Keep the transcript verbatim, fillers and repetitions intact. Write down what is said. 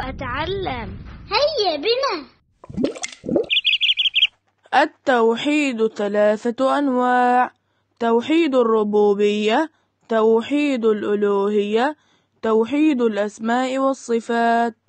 وأتعلم. هيا بنا. التوحيد ثلاثة أنواع: توحيد الربوبية، توحيد الألوهية، توحيد الأسماء والصفات.